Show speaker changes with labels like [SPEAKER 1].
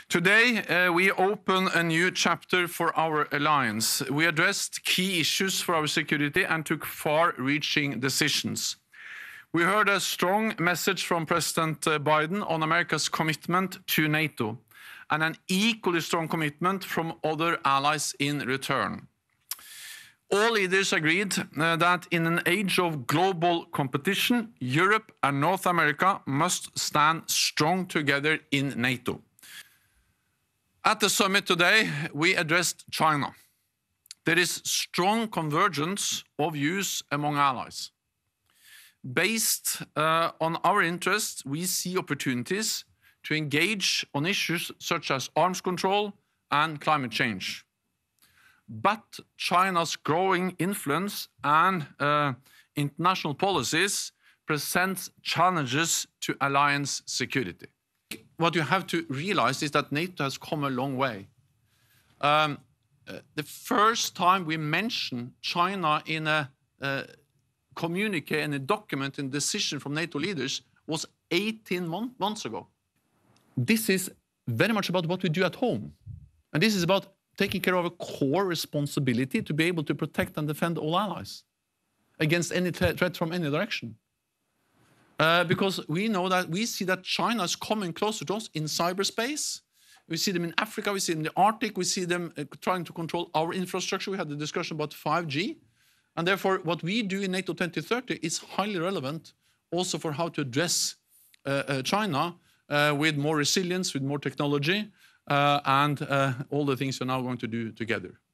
[SPEAKER 1] Today, we open a new chapter for our alliance. We addressed key issues for our security and took far-reaching decisions. We heard a strong message from President Biden on America's commitment to NATO, and an equally strong commitment from other allies in return. All leaders agreed that in an age of global competition, Europe and North America must stand strong together in NATO. At the summit today, we addressed China. There is strong convergence of views among allies. Based on our interests, we see opportunities to engage on issues such as arms control and climate change. But China's growing influence and international policies present challenges to alliance security. What you have to realize is that NATO has come a long way. The first time we mention China in a communique, in a document, in a decision from NATO leaders was 18 months ago. This is very much about what we do at home. And this is about taking care of a core responsibility to be able to protect and defend all allies against any threat from any direction. Because we know that we see that China is coming closer to us in cyberspace. We see them in Africa, we see them in the Arctic, we see them trying to control our infrastructure. We had the discussion about 5G. And therefore, what we do in NATO 2030 is highly relevant also for how to address China with more resilience, with more technology, and all the things we're now going to do together.